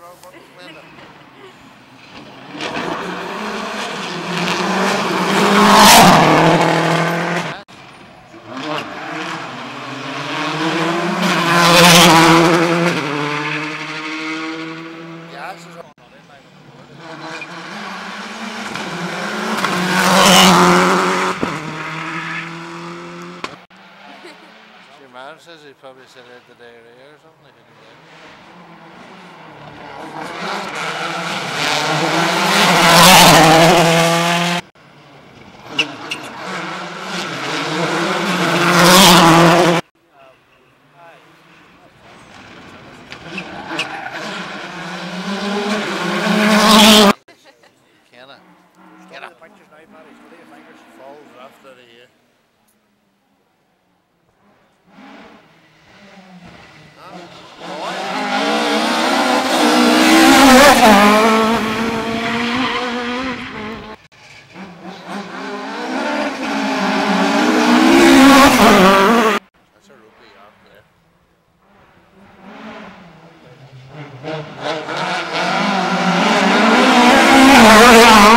Your man says he probably said it the diarrhea or something. Kenna. Kenna. The pictures now, Paddy. Study your fingers. Falls after the year. That's a rugby arm there.